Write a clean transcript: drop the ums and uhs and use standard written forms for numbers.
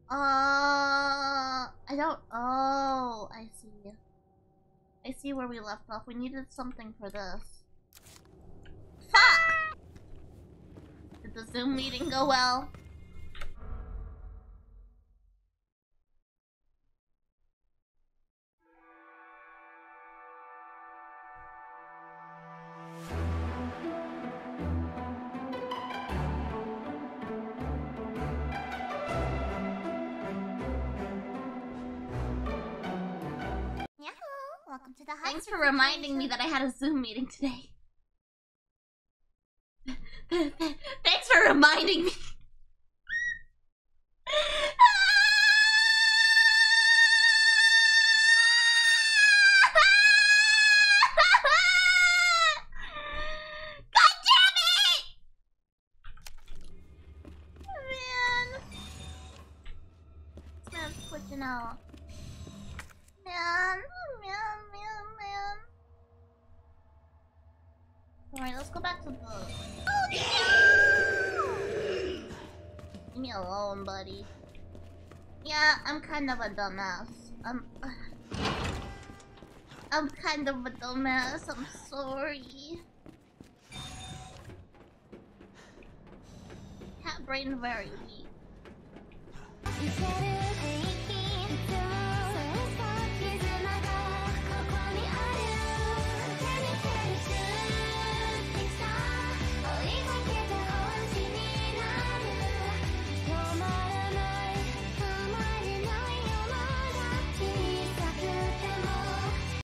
I don't... Oh, I see. I see where we left off. We needed something for this. Fuck! Did the Zoom meeting go well? Welcome to the Thanks for reminding me that I had a Zoom meeting today. Thanks for reminding me. God damn it! Man. This man's switching out. Man. Alright, let's go back to the... Oh, no! Leave me alone, buddy. Yeah, I'm kind of a dumbass. I'm kind of a dumbass. I'm sorry. Cat brain very weak.